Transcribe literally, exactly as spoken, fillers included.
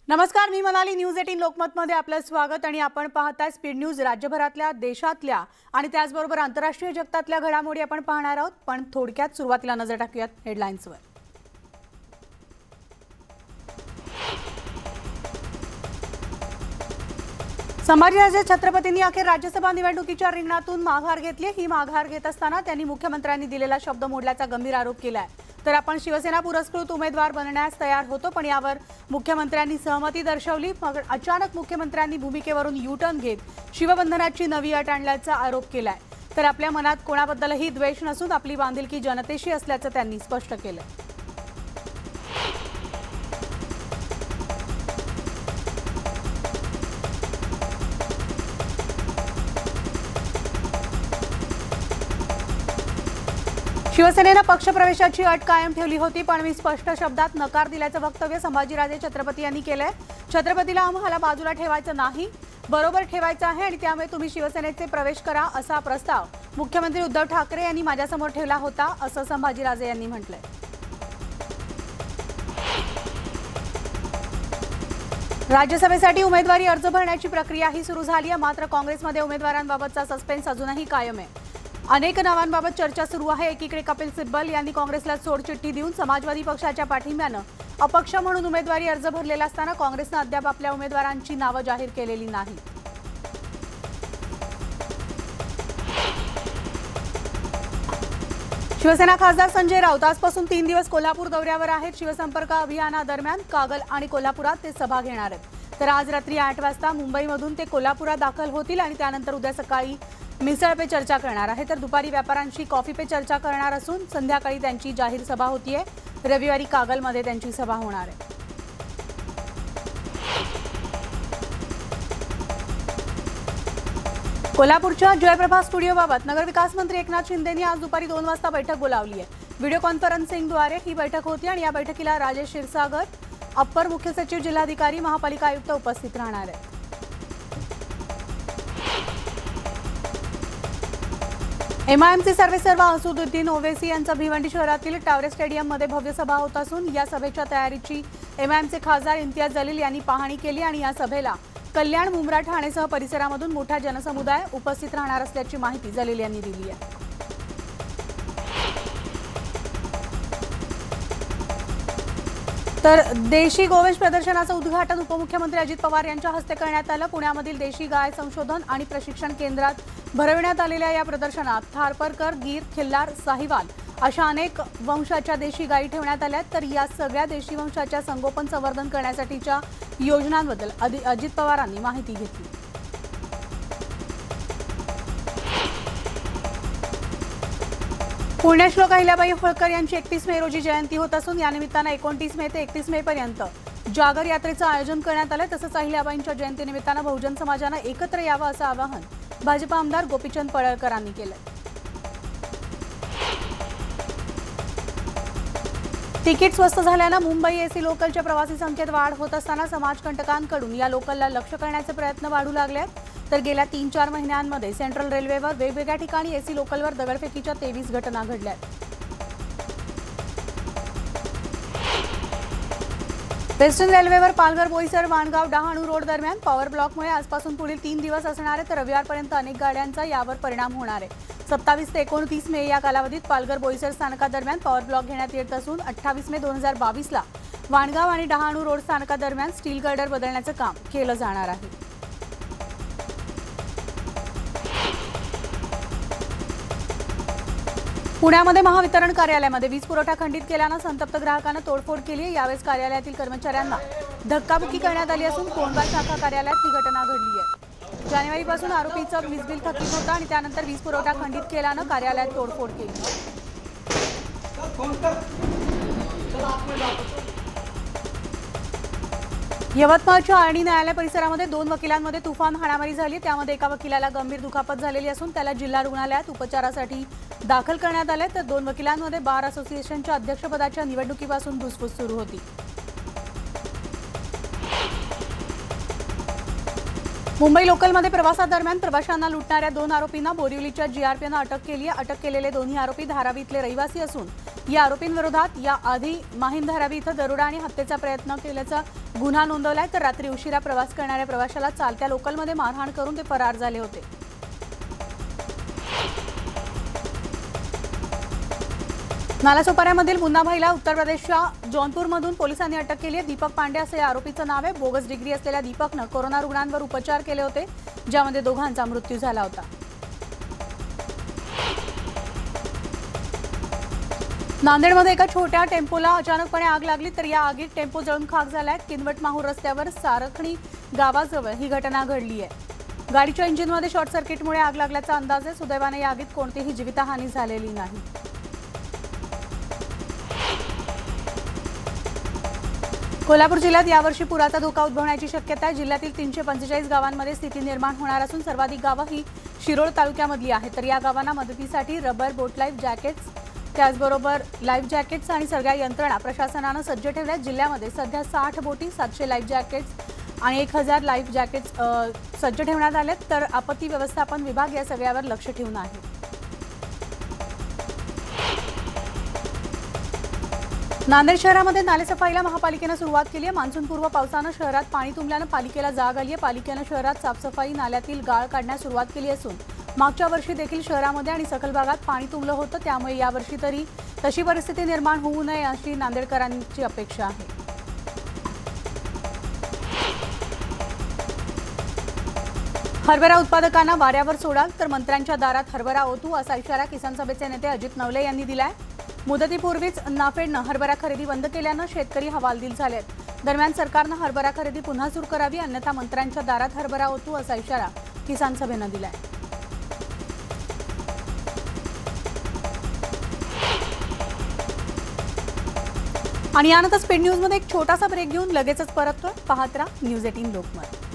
नमस्कार, मी मनाली. न्यूज अठरा लोकमतमध्ये आपलं स्वागत आणि आपण पाहताय स्पीड न्यूज. राज्यभरातल्या, देशातल्या आणि त्याचबरोबर आंतरराष्ट्रीय जगतातल्या घडामोडी आपण पाहणार आहोत. पण थोडक्यात सुरुवातीला नजर टाकूयात हेडलाईन्सवर. संभाजीराजे छत्रपतींनी अखेर राज्यसभा निवडणुकीच्या रिंगणातून माघार घेतली. ही माघार घेत असताना त्यांनी मुख्यमंत्र्यांनी दिलेला शब्द मोडल्याचा गंभीर आरोप केलाय. तर आपण शिवसेना पुरस्कृत उमेदवार बनण्यास तयार होतो, पण यावर मुख्यमंत्र्यांनी सहमती दर्शवली. मग अचानक मुख्यमंत्र्यांनी भूमिकेवरून यू टर्न घेत शिवबंधनाची नवी अट आणल्याचा आरोप केलाय. तर आपल्या मनात कोणाबद्दलही द्वेष नसून आपली बांधिलकी जनतेशी असल्याचं त्यांनी स्पष्ट केलं. शिवसेनेनं पक्षप्रवेशाची अट कायम ठेवली होती, पण मी स्पष्ट शब्दात नकार दिल्याचं वक्तव्य संभाजीराजे छत्रपती यांनी केलंय. छत्रपतीला आम्हाला बाजूला ठेवायचं नाही, बरोबर ठेवायचं आहे आणि त्यामुळे तुम्ही शिवसेनेचे प्रवेश करा असा प्रस्ताव मुख्यमंत्री उद्धव ठाकरे यांनी माझ्यासमोर ठेवला होता, असं संभाजीराजे यांनी म्हटलंय. राज्यसभेसाठी उमेदवारी अर्ज भरण्याची प्रक्रियाही सुरू झाली आहे. मात्र काँग्रेसमध्ये उमेदवारांबाबतचा सस्पेन्स अजूनही कायम आहे. अनेक नावांबाबत चर्चा सुरू आहे. एकीकडे कपिल सिब्बल यांनी काँग्रेसला सोडचिठ्ठी देऊन समाजवादी पक्षाच्या पाठिंब्यानं अपक्ष म्हणून उमेदवारी अर्ज भरलेला असताना काँग्रेसनं अद्याप आपल्या उमेदवारांची नावं जाहीर केलेली नाही. शिवसेना खासदार संजय राऊत आजपासून तीन दिवस कोल्हापूर दौऱ्यावर आहेत. शिवसंपर्क अभियानादरम्यान कागल आणि कोल्हापुरात ते सभा घेणार आहेत. तर आज रात्री आठ वाजता मुंबईमधून ते कोल्हापुरात दाखल होतील आणि त्यानंतर उद्या सकाळी मिसळ पे चर्चा करणार आहे. तर दुपारी व्यापाऱ्यांशी कॉफी पे चर्चा करणार असून संध्याकाळी त्यांची जाहीर सभा होतीये. रविवारी कागलमध्ये त्यांची सभा होणार आहे. कोल्हापूरच्या जयप्रभा स्टुडिओबाबत नगरविकास मंत्री एकनाथ शिंदेंनी आज दुपारी दोन वाजता बैठक बोलावली आहे. व्हिडिओ कॉन्फरन्सिंगद्वारे ही बैठक होती आणि या बैठकीला राजेश क्षीरसागर, अप्पर मुख्य सचिव, जिल्हाधिकारी, महापालिका आयुक्त उपस्थित राहणार आहेत. एमआयएमचे सर्वेसर्वा असुद्दीन ओवैसी यांचा भिवंडी शहरातील टावरे स्टेडियममध्ये भव्य सभा होत असून या सभेच्या तयारीची एमआयएमचे खासदार इम्तियाज जलील यांनी पाहणी केली आणि या सभेला कल्याण, मुंब्रा, ठाणेसह परिसरामधून मोठा जनसमुदाय उपस्थित राहणार असल्याची माहिती जलील यांनी दिली आहे. तर देशी गोवंश प्रदर्शनाचं उद्घाटन उपमुख्यमंत्री अजित पवार यांच्या हस्ते करण्यात आलं. पुण्यामधील देशी गाय संशोधन आणि प्रशिक्षण केंद्रात भरविण्यात आलेल्या या प्रदर्शनात थारपरकर, गीर, खिल्लार, साहिवाल अशा अनेक वंशाच्या देशी गायी ठेवण्यात आल्या. तर या सगळ्या देशी वंशाच्या संगोपन संवर्धन करण्यासाठीच्या योजनांबद्दल अजित पवारांनी माहिती घेतली. पुण्यश्लोक अहिल्याबाई होळकर यांची एकतीस मे रोजी जयंती होत असून या निमित्तानं एकोणतीस मे ते एकतीस मे पर्यंत जागर यात्रेचं आयोजन करण्यात आलं. तसंच अहिल्याबाईंच्या जयंतीनिमित्तानं बहुजन समाजानं एकत्र यावं असं आवाहन भाजपा आमदार गोपीचंद पडळकरांनी केलं. तिकीट स्वस्त झाल्यानं मुंबई एसी लोकलच्या प्रवासी संख्येत वाढ होत असताना समाजकंटकांकडून या लोकलला लक्ष्य करण्याचे प्रयत्न वाढू लागले आहेत. तर गेल्या तीन चार महिन्यांमध्ये सेंट्रल रेल्वेवर वेगवेगळ्या ठिकाणी एसी लोकलवर दगडफेकीच्या तेवीस घटना घडल्या. वेस्टर्न रेल्वेवर पालघर, बोईसर, वाणगाव, डहाणू रोड दरम्यान पॉवर ब्लॉकमुळे आजपासून पुढील तीन दिवस असणार आहे. तर रविवारपर्यंत अनेक गाड्यांचा यावर परिणाम होणार आहे. सत्तावीस ते एकोणतीस मे या कालावधीत पालघर बोईसर स्थानकादरम्यान पॉवर ब्लॉक घेण्यात येत असून अठ्ठावीस मे दोन हजार बावीसला वाणगाव आणि डहाणू रोड स्थानकादरम्यान स्टील गर्डर बदलण्याचं काम केलं जाणार आहे. पुण्यामध्ये महावितरण कार्यालयामध्ये वीज पुरवठा खंडित केल्यानं संतप्त ग्राहकांना तोडफोड केली. यावेळेस कार्यालयातील कर्मचाऱ्यांना धक्काबुक्की करण्यात आली असून कोंडगाव शाखा कार्यालयात ही घटना घडली आहे. जानेवारीपासून आरोपीचं वीज बिल थकीत होतं आणि त्यानंतर वीज पुरवठा खंडित केल्यानं कार्यालयात तोडफोड केली. यवतमाळच्या आर्णी न्यायालय परिसरामध्ये दोन वकिलांमध्ये तुफान हाणामारी झाली. त्यामध्ये एका वकिलाला गंभीर दुखापत झालेली असून त्याला जिल्हा रुग्णालयात उपचारासाठी दाखल करण्यात आले. तर दोन वकिलांमध्ये बार असोसिएशनच्या अध्यक्षपदाच्या निवडणुकीपासून धुसफूस सुरू होती. मुंबई लोकलमध्ये प्रवासादरम्यान प्रवाशांना लुटणाऱ्या दोन आरोपींना बोरिवलीच्या जीआरपीनं अटक केली आहे. अटक केलेले दोन्ही आरोपी धारावीतले रहिवासी असून या आरोपींविरोधात या आधी माहीम धारावी इथं दरोडा आणि हत्येचा प्रयत्न केल्याचा गुन्हा नोंदवलाय। तर रात्री उशिरा प्रवास करणाऱ्या प्रवाशाला चालत्या लोकलमध्ये मारहाण करून ते फरार झाले होते। नालासोपाऱ्यामधील मुन्नाभाईला उत्तर प्रदेशच्या जौनपूरमधून पोलिसांनी अटक केली आहे। दीपक पांडे असे या आरोपीचं नाव आहे। बोगस डिग्री असलेल्या दीपकनं कोरोना रुग्णांवर उपचार केले होते, ज्यामध्ये दोघांचा मृत्यू झाला होता। नांदेडमध्ये एका छोट्या टेम्पोला अचानकपणे आग लागली, तर या आगीत टेम्पो जळून खाक झालाय। किनवट माहूर रस्त्यावर सारखणी गावाजवळ ही घटना घडली आहे। गाडीच्या इंजिनमध्ये शॉर्ट सर्किटमुळे आग लागल्याचा अंदाज आहे। सुदैवाने या आगीत कोणतीही जीवितहानी झालेली नाही। कोल्हापूर जिल्ह्यात यावर्षी पुराचा धोका उद्भवण्याची शक्यता आहे। जिल्ह्यातील तीनशे पंचेचाळीस गावांमध्ये स्थिती निर्माण होणार असून सर्वाधिक गावं ही शिरोळ तालुक्यामधली आहेत। तर या गावांना मदतीसाठी रबर, बोट लाईफ जॅकेट्स, त्याचबरोबर लाईफ जॅकेट्स आणि सगळ्या यंत्रणा प्रशासनानं सज्ज ठेवल्या। जिल्ह्यामध्ये सध्या साठ बोटी, सातशे लाईफ जॅकेट्स आणि एक हजार लाईफ जॅकेट्स सज्ज ठेवण्यात आलेत। तर आपत्ती व्यवस्थापन विभाग या सगळ्यावर लक्ष ठेवून आहे। नांदेड शहरामध्ये नालेसफाईला महापालिकेनं सुरुवात केली आहे। मान्सूनपूर्व पावसानं शहरात पाणी तुंबल्यानं पालिकेला जाग आली आहे। पालिकेनं शहरात साफसफाई, नाल्यातील गाळ काढण्यास सुरुवात केली असून मागच्या वर्षी देखील शहरामध्ये आणि सखल भागात पाणी तुंबलं होतं, त्यामुळे यावर्षी तरी तशी परिस्थिती निर्माण होऊ नये अशी नांदेडकरांची अपेक्षा आहे। हरभरा उत्पादकांना वाऱ्यावर सोडाल तर मंत्र्यांच्या दारात हरभरा ओतू असा इशारा किसान सभेचे नेते अजित नवले यांनी दिलाय। मुदतीपूर्वीच नाफेडनं हरभरा खरेदी बंद केल्यानं शेतकरी हवालदिल झालेत। दरम्यान सरकारनं हरभरा खरेदी पुन्हा सुरू करावी, अन्यथा मंत्र्यांच्या दारात हरभरा ओतू असा इशारा किसान सभेनं दिलाय। आणि यानंतर स्पीड न्यूजमध्ये एक छोटासा ब्रेक घेऊन लगेचच परततोय। पाहत राहा न्यूज अठरा लोकमत।